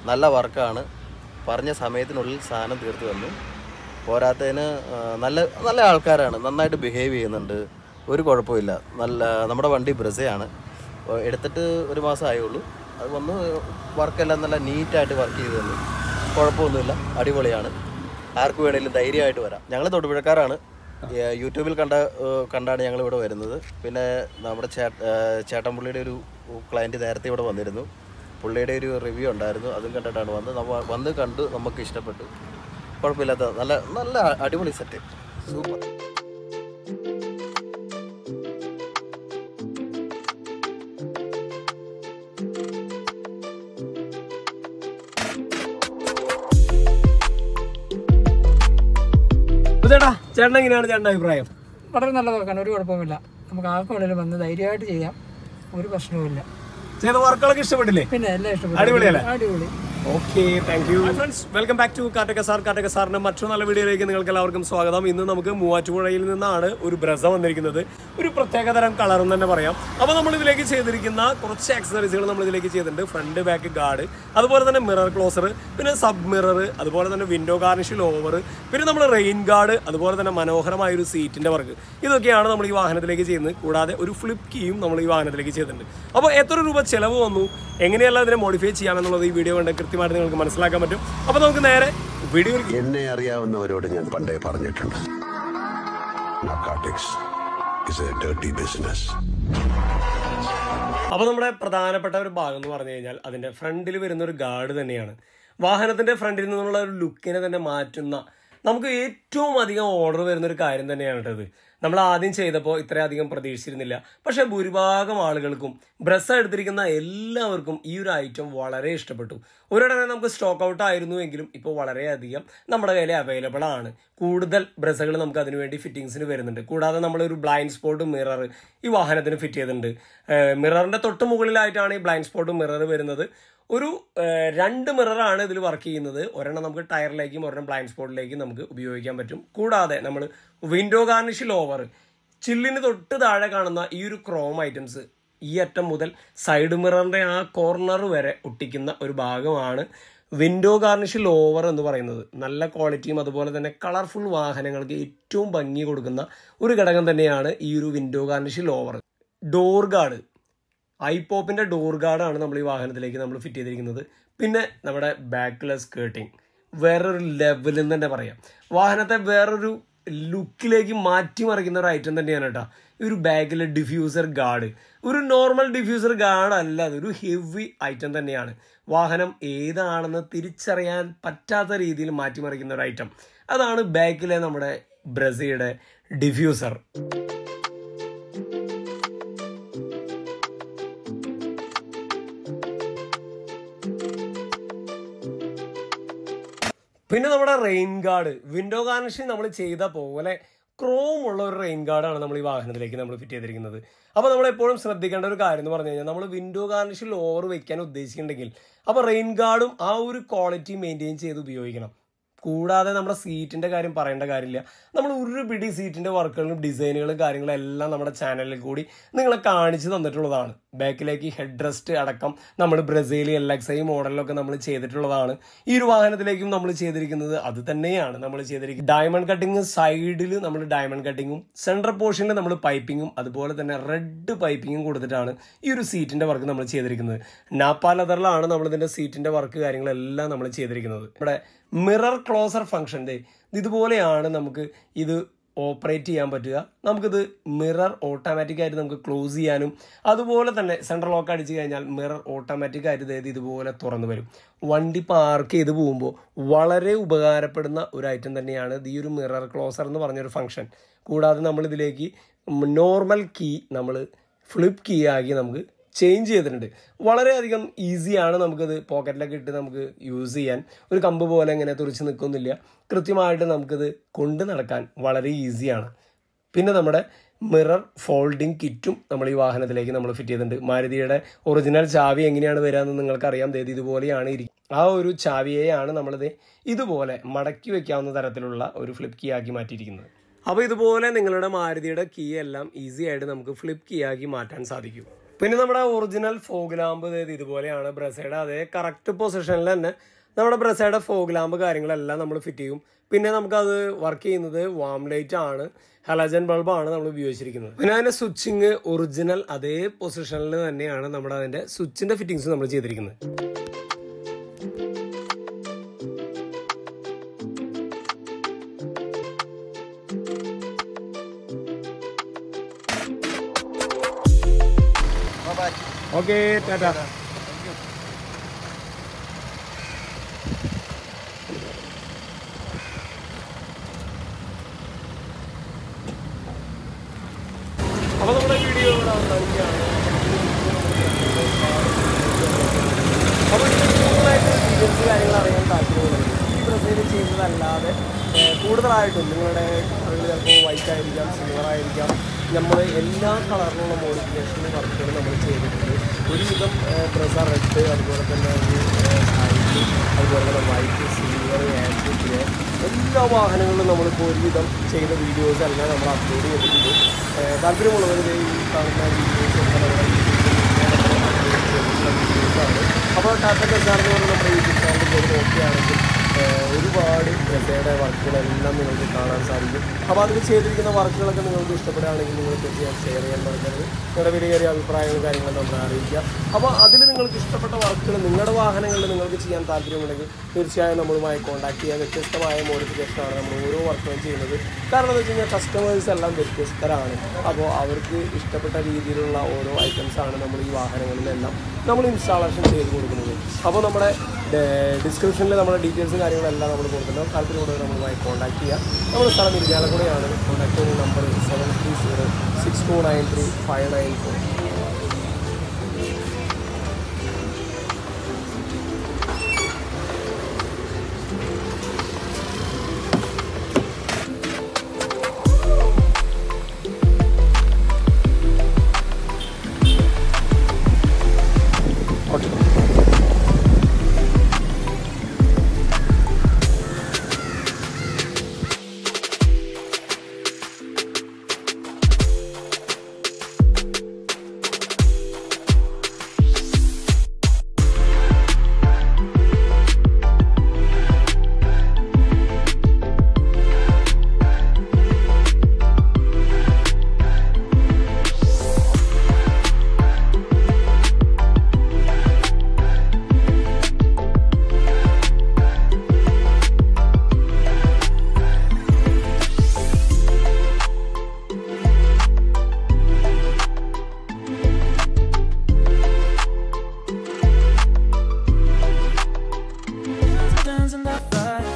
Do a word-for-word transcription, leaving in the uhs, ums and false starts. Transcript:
നല്ല വർക്കാണ്. പറഞ്ഞ സമയത്തിനുള്ളിൽ സാധനം തീർത്ത് തന്നു. പോരാത്തതിന് നല്ല നല്ല ആൾക്കാരാണ്, നന്നായിട്ട് ബിഹേവ് ചെയ്യുന്നുണ്ട്, ഒരു കുഴപ്പമില്ല. നല്ല നമ്മുടെ വണ്ടി ബ്രസയാണ്, എടുത്തിട്ട് ഒരു മാസം ആയുള്ളൂ. അത് വന്ന് വർക്കെല്ലാം നല്ല നീറ്റായിട്ട് വർക്ക് ചെയ്ത് തന്നു. കുഴപ്പമൊന്നുമില്ല, അടിപൊളിയാണ്. ആർക്ക് വേണമെങ്കിലും ധൈര്യമായിട്ട് വരാം. ഞങ്ങൾ തൊടുപുഴക്കാരാണ്. യൂട്യൂബിൽ കണ്ട കണ്ടാണ് ഞങ്ങൾ ഇവിടെ വരുന്നത്. പിന്നെ നമ്മുടെ ചേട്ട ചേട്ടൻപുള്ളിയുടെ ഒരു ക്ലയൻറ്റ് നേരത്തെ ഇവിടെ വന്നിരുന്നു. പുള്ളിയുടെ ഒരു റിവ്യൂ ഉണ്ടായിരുന്നു, അതും കണ്ടിട്ടാണ് വന്ന് നമ്മ വന്ന് കണ്ട് നമുക്ക് ഇഷ്ടപ്പെട്ടു. കുഴപ്പമില്ലാത്ത നല്ല നല്ല അടിപൊളി സെറ്റ്, സൂപ്പർ. ചേട്ടാ ചേട്ടൻ എങ്ങനെയാണ് ചേട്ടൻ്റെ അഭിപ്രായം? വളരെ നല്ല വർക്കാണ്, ഒരു കുഴപ്പമില്ല. നമുക്ക് ആർക്കും വേണമെങ്കിലും വന്ന് ധൈര്യമായിട്ട് ചെയ്യാം, ഒരു പ്രശ്നവുമില്ല. ചെയ്ത വർക്കുകളൊക്കെ ഇഷ്ടപ്പെട്ടില്ലേ? പിന്നെ എല്ലാം ഇഷ്ടപ്പെട്ടു, അടിപൊളിയല്ലേ? അടിപൊളി. Okay, thank you friends. Welcome back to Kattaka sir. Kattaka സാറിന്റെ മറ്റൊരു നല്ല വീഡിയോയിലേക്ക് നിങ്ങൾക്ക് എല്ലാവർക്കും സ്വാഗതം. ഇന്ന് നമുക്ക് മൂവാറ്റുപുഴയിൽ നിന്നാണ് ഒരു ബ്രസ വന്നിരിക്കുന്നത്. ഒരു പ്രത്യേകതരം കളറും തന്നെ പറയാം. അപ്പോൾ നമ്മൾ ഇതിലേക്ക് ചെയ്തിരിക്കുന്ന കുറച്ച് ആക്സസറീസുകൾ നമ്മൾ ഇതിലേക്ക് ചെയ്തിട്ടുണ്ട്. ഫ്രണ്ട് ബാക്ക് ഗാർഡ്, അതുപോലെ തന്നെ മിറർ ക്ലോസർ, പിന്നെ സബ് മിറർ, അതുപോലെ തന്നെ വിൻഡോ ഗാർണിഷ് ലോവർ, പിന്നെ നമ്മൾ റെയിൻ ഗാർഡ്, അതുപോലെ തന്നെ മനോഹരമായ ഒരു സീറ്റിന്റെ വർക്ക്. ഇതൊക്കെയാണ് നമ്മൾ ഈ വാഹനത്തിലേക്ക് ചെയ്യുന്നത്. കൂടാതെ ഒരു ഫ്ലിപ്പ് കീയും നമ്മൾ ഈ വാഹനത്തിലേക്ക് ചെയ്തിട്ടുണ്ട്. അപ്പോൾ എത്ര രൂപ ചിലവ് വന്നു, എങ്ങനെയല്ല ഇതിനെ മോഡിഫൈ ചെയ്യാമെന്നുള്ളത് ഈ വീഡിയോ കണ്ട് കൃത്യമായിട്ട് നിങ്ങൾക്ക് മനസ്സിലാക്കാൻ പറ്റും. അപ്പോൾ നമുക്ക് നേരെ വീഡിയോ. എന്നെ അറിയാവുന്നവരോട് ഞാൻ പണ്ടേ പറഞ്ഞിട്ടുണ്ട്, narcotics is a dirty business. അപ്പോൾ നമ്മുടെ പ്രധാനപ്പെട്ട ഒരു ഭാഗം എന്ന് പറഞ്ഞു കഴിഞ്ഞാൽ അതിൻ്റെ ഫ്രണ്ടിൽ വരുന്ന ഒരു ഗാർഡ് തന്നെയാണ്. വാഹനത്തിൻ്റെ ഫ്രണ്ടിൽ നിന്നുള്ള ഒരു ലുക്കിനെ തന്നെ മാറ്റുന്ന, നമുക്ക് ഏറ്റവും അധികം ഓർഡർ വരുന്നൊരു കാര്യം തന്നെയാണ് കേട്ടത്. നമ്മൾ ആദ്യം ചെയ്തപ്പോൾ ഇത്രയധികം പ്രതീക്ഷിച്ചിരുന്നില്ല. പക്ഷേ ഭൂരിഭാഗം ആളുകൾക്കും ബ്രസ എടുത്തിരിക്കുന്ന എല്ലാവർക്കും ഈ ഒരു ഐറ്റം വളരെ ഇഷ്ടപ്പെട്ടു. ഒരിടനെ നമുക്ക് സ്റ്റോക്ക് ഔട്ട് ആയിരുന്നു എങ്കിലും ഇപ്പോൾ വളരെയധികം നമ്മുടെ കയ്യിൽ അവൈലബിൾ ആണ്. കൂടുതൽ ബ്രസകൾ നമുക്ക് അതിനുവേണ്ടി ഫിറ്റിങ്സിന് വരുന്നുണ്ട്. കൂടാതെ നമ്മളൊരു ബ്ലൈൻഡ് സ്പോട്ട് മിറർ ഈ വാഹനത്തിന് ഫിറ്റ് ചെയ്തിട്ടുണ്ട്. മിററിൻ്റെ തൊട്ട് മുകളിലായിട്ടാണ് ഈ ബ്ലൈൻഡ് സ്പോട്ട് മിറർ വരുന്നത്. ഒരു രണ്ട് മിററാണ് ഇതിൽ വർക്ക് ചെയ്യുന്നത്. ഒരെണ്ണം നമുക്ക് ടയറിലേക്കും ഒരെണ്ണം ബ്ലൈൻഡ് സ്പോട്ടിലേക്കും നമുക്ക് ഉപയോഗിക്കാൻ പറ്റും. കൂടാതെ നമ്മൾ വിൻഡോ ഗാർണിഷ് ലോവർ, ചില്ലിന് തൊട്ട് താഴെ കാണുന്ന ഈ ഒരു ക്രോം ഐറ്റംസ് ഈ അറ്റം മുതൽ സൈഡ് മിററിൻ്റെ ആ കോർണർ വരെ ഒട്ടിക്കുന്ന ഒരു ഭാഗമാണ് വിൻഡോ ഗാർണിഷ് ലോവർ എന്ന് പറയുന്നത്. നല്ല ക്വാളിറ്റിയും അതുപോലെ തന്നെ കളർഫുൾ വാഹനങ്ങൾക്ക് ഏറ്റവും ഭംഗി കൊടുക്കുന്ന ഒരു ഘടകം തന്നെയാണ് ഈ ഒരു window garnish lower. Door guard, ഐപോപ്പിൻ്റെ ഡോർ ഗാർഡാണ് നമ്മൾ ഈ വാഹനത്തിലേക്ക് നമ്മൾ ഫിറ്റ് ചെയ്തിരിക്കുന്നത്. പിന്നെ നമ്മുടെ ബാക്കിലെ സ്കേർട്ടിങ് വേറൊരു ലെവലിൽ തന്നെ പറയാം. വാഹനത്തെ വേറൊരു ലുക്കിലേക്ക് മാറ്റിമറിക്കുന്ന ഒരു ഐറ്റം തന്നെയാണ് കേട്ടോ ഈ ഒരു ബാക്കിലെ ഡിഫ്യൂസർ ഗാർഡ്. ഒരു നോർമൽ ഡിഫ്യൂസർ ഗാർഡ് അല്ല, അതൊരു ഹെവി ഐറ്റം തന്നെയാണ്. വാഹനം ഏതാണെന്ന് തിരിച്ചറിയാൻ പറ്റാത്ത രീതിയിൽ മാറ്റിമറിക്കുന്ന ഒരു ഐറ്റം. അതാണ് ബാക്കിലെ നമ്മുടെ ബ്രസയുടെ ഡിഫ്യൂസർ. പിന്നെ നമ്മുടെ റെയിൻ ഗാർഡ്, വിൻഡോ ഗാർണിഷ് നമ്മൾ ചെയ്ത പോലെ ക്രോം ഉള്ള ഒരു റെയിൻ ഗാർഡാണ് നമ്മൾ ഈ വാഹനത്തിലേക്ക് നമ്മൾ ഫിറ്റ് ചെയ്തിരിക്കുന്നത്. അപ്പോൾ നമ്മൾ എപ്പോഴും ശ്രദ്ധിക്കേണ്ട ഒരു കാര്യം എന്ന് പറഞ്ഞു കഴിഞ്ഞാൽ, നമ്മൾ വിൻഡോ ഗാർണിഷിൽ ഓവർ വെക്കാൻ ഉദ്ദേശിക്കുന്നുണ്ടെങ്കിൽ അപ്പോൾ റെയിൻ ഗാർഡും ആ ഒരു ക്വാളിറ്റി മെയിൻറ്റെയിൻ ചെയ്ത് ഉപയോഗിക്കണം. കൂടാതെ നമ്മുടെ സീറ്റിൻ്റെ കാര്യം പറയേണ്ട കാര്യമില്ല. നമ്മൾ ഒരു പിടി സീറ്റിൻ്റെ വർക്കുകളും ഡിസൈനുകളും കാര്യങ്ങളും എല്ലാം നമ്മുടെ ചാനലിൽ കൂടി നിങ്ങളെ കാണിച്ചു തന്നിട്ടുള്ളതാണ്. ബാക്കിലേക്ക് ഹെഡ് റെസ്റ്റ് അടക്കം നമ്മൾ ബ്രസീൽ എൽ എക്സ് ഐ മോഡലിലൊക്കെ നമ്മൾ ചെയ്തിട്ടുള്ളതാണ്. ഈ ഒരു വാഹനത്തിലേക്കും നമ്മൾ ചെയ്തിരിക്കുന്നത് അത് തന്നെയാണ് നമ്മൾ ചെയ്തിരിക്കുന്നത്. ഡയമണ്ട് കട്ടിങ്, സൈഡിൽ നമ്മൾ ഡയമണ്ട് കട്ടിങ്ങും സെൻട്രൽ പോർഷനിൽ നമ്മൾ പൈപ്പിങ്ങും അതുപോലെ തന്നെ റെഡ് പൈപ്പിങ്ങും കൊടുത്തിട്ടാണ് ഈ ഒരു സീറ്റിൻ്റെ വർക്ക് നമ്മൾ ചെയ്തിരിക്കുന്നത്. നാപ്പ ലെതറിലാണ് നമ്മളിതിൻ്റെ സീറ്റിൻ്റെ വർക്ക് കാര്യങ്ങളെല്ലാം നമ്മൾ ചെയ്തിരിക്കുന്നത്. നമ്മുടെ മിറർ ക്ലോസർ ഫംഗ്ഷൻ്റെ ഇതുപോലെയാണ് നമുക്ക് ഇത് ഓപ്പറേറ്റ് ചെയ്യാൻ പറ്റുക. നമുക്കിത് മിറർ ഓട്ടോമാറ്റിക്കായിട്ട് നമുക്ക് ക്ലോസ് ചെയ്യാനും അതുപോലെ തന്നെ സെൻട്രൽ ലോക്ക് അടിച്ച് കഴിഞ്ഞാൽ മിറർ ഓട്ടോമാറ്റിക്കായിട്ട് അതായത് ഇതുപോലെ തുറന്നു വരും. വണ്ടി പാർക്ക് ചെയ്ത് പോകുമ്പോൾ വളരെ ഉപകാരപ്പെടുന്ന ഒരു ഐറ്റം തന്നെയാണ് ഈ ഒരു മിറർ ക്ലോസർ എന്ന് പറഞ്ഞൊരു ഫംഗ്ഷൻ. കൂടാതെ നമ്മളിതിലേക്ക് നോർമൽ കീ നമ്മൾ ഫ്ലിപ്പ് കീ ആക്കി നമുക്ക് ചേഞ്ച് ചെയ്തിട്ടുണ്ട്. വളരെയധികം ഈസിയാണ്, നമുക്കത് പോക്കറ്റിലൊക്കെ ഇട്ട് നമുക്ക് യൂസ് ചെയ്യാൻ. ഒരു കമ്പ് പോലെ ഇങ്ങനെ തുറിച്ച് നിൽക്കുന്നില്ല, കൃത്യമായിട്ട് നമുക്കത് കൊണ്ട് നടക്കാൻ വളരെ ഈസിയാണ്. പിന്നെ നമ്മുടെ മിറർ ഫോൾഡിങ് കിറ്റും നമ്മൾ ഈ വാഹനത്തിലേക്ക് നമ്മൾ ഫിറ്റ് ചെയ്തിട്ടുണ്ട്. മാരുതിയുടെ ഒറിജിനൽ ചാവി എങ്ങനെയാണ് വരിക എന്ന് നിങ്ങൾക്കറിയാം. ഇത് ഇതുപോലെയാണ് ഇരിക്കും. ആ ഒരു ചാവിയെയാണ് നമ്മളിത് ഇതുപോലെ മടക്കി വെക്കാവുന്ന തരത്തിലുള്ള ഒരു ഫ്ലിപ്പ് കീ ആക്കി മാറ്റിയിരിക്കുന്നത്. അപ്പോൾ ഇതുപോലെ നിങ്ങളുടെ മാരുതിയുടെ കീ എല്ലാം ഈസി ആയിട്ട് നമുക്ക് ഫ്ലിപ്പ് കീ ആക്കി മാറ്റാൻ സാധിക്കും. പിന്നെ നമ്മുടെ ഒറിജിനൽ ഫോഗ് ലാമ്പ് ഇതുപോലെയാണ്. ബ്രസയുടെ അതേ കറക്റ്റ് പൊസിഷനിൽ തന്നെ നമ്മുടെ ബ്രസയുടെ ഫോഗ് ലാമ്പ് കാര്യങ്ങളെല്ലാം നമ്മൾ ഫിറ്റ് ചെയ്യും. പിന്നെ നമുക്കത് വർക്ക് ചെയ്യുന്നത് വാം ലൈറ്റ് ആണ്, ഹലോജൻ ബൾബാണ് നമ്മൾ ഉപയോഗിച്ചിരിക്കുന്നത്. പിന്നെ അതിൻ്റെ സ്വിച്ചിങ് ഒറിജിനൽ അതേ പൊസിഷനിൽ തന്നെയാണ് നമ്മുടെ അതിൻ്റെ സ്വിച്ചിൻ്റെ ഫിറ്റിങ്സ് നമ്മൾ ചെയ്തിരിക്കുന്നത്. Okay, tata. അപ്പോൾ നമ്മുടെ വീഡിയോ ഇവിടെ അവസാനിക്കുകയാണ്. അപ്പോൾ കൂടുതലായിട്ട് ഡീറ്റെയിൽസ് കാര്യങ്ങൾ അറിയാൻ താല്പര്യമുള്ളത് ഈ ബ്രസയിൽ ചെയ്യുന്നതല്ലാതെ കൂടുതലായിട്ടും നിങ്ങളുടെ കളറിൽ ചിലപ്പോൾ വൈറ്റ് ആയിരിക്കാം, സിൽവർ ആയിരിക്കാം, നമ്മൾ എല്ലാ കളറിലുള്ള മോഡിഫിക്കേഷൻ വർക്കുകളും നമ്മൾ ചെയ്തിട്ടുണ്ട്. ഒരുവിധം ബ്രസ റെഡ്, അതുപോലെ തന്നെ വൈറ്റ്, അതുപോലെ തന്നെ വൈറ്റ്, സിൽവർ, ആഷ്, ഗ്രേ എല്ലാ വാഹനങ്ങളിലും നമ്മളിപ്പോൾ ഒരുവിധം ചെയ്ത വീഡിയോസ് എല്ലാം നമ്മൾ അപ്ലോഡ് ചെയ്തിട്ടുണ്ട്. താല്പര്യമുള്ളവർ ഈ കാണുന്ന വീഡിയോസ് ഒക്കെ നമ്മുടെ വീഡിയോസാണ്. അപ്പോൾ ടാറ്റ ബസാർ എന്ന് പറഞ്ഞാൽ നമ്മുടെ യൂട്യൂബ് ചാനൽ പോയി നോക്കുകയാണെങ്കിൽ ഒരുപാട് ബ്രസയുടെ വർക്കുകളെല്ലാം നിങ്ങൾക്ക് കാണാൻ സാധിക്കും. അപ്പോൾ അതിൽ ചെയ്തിരിക്കുന്ന വർക്കുകളൊക്കെ നിങ്ങൾക്ക് ഇഷ്ടപ്പെടുകയാണെങ്കിൽ നിങ്ങൾ തീർച്ചയായും ഷെയർ ചെയ്യാൻ മറക്കരുത്. നിങ്ങളുടെ വലിയ ചെറിയ അഭിപ്രായങ്ങളും കാര്യങ്ങളും നമ്മൾ അറിയിക്കുക. അപ്പോൾ അതിൽ നിങ്ങൾക്ക് ഇഷ്ടപ്പെട്ട വർക്കുകൾ നിങ്ങളുടെ വാഹനങ്ങളിൽ നിങ്ങൾക്ക് ചെയ്യാൻ താല്പര്യമുണ്ടെങ്കിൽ തീർച്ചയായും നമ്മളുമായി കോൺടാക്ട് ചെയ്യുക. വ്യത്യസ്തമായ മോഡിഫിക്കേഷനാണ് നമ്മൾ ഓരോ വർക്കുകളും ചെയ്യുന്നത്. കാരണം എന്താ വെച്ച് കഴിഞ്ഞാൽ കസ്റ്റമേഴ്സ് എല്ലാം വ്യത്യസ്തരാണ്. അപ്പോൾ അവർക്ക് ഇഷ്ടപ്പെട്ട രീതിയിലുള്ള ഓരോ ഐറ്റംസാണ് നമ്മൾ ഈ വാഹനങ്ങളിലെല്ലാം നമ്മൾ ഇൻസ്റ്റാളേഷൻ ചെയ്ത് കൊടുക്കുന്നത്. അപ്പോൾ നമ്മുടെ ഡിസ്ക്രിപ്ഷനിൽ നമ്മുടെ ഡീറ്റെയിൽസും കാര്യങ്ങളെല്ലാം നമ്മൾ കൊടുക്കുന്നുണ്ട്. താല്പര്യമുള്ളവർ നമ്മളുമായി കോൺടാക്ട് ചെയ്യുക. നമ്മുടെ സ്ഥലം ഇരിഞ്ഞാലക്കുടയാണ്. കോൺടാക്ട് ചെയ്യുന്ന number seven three zero six two nine three five nine four. In the fire.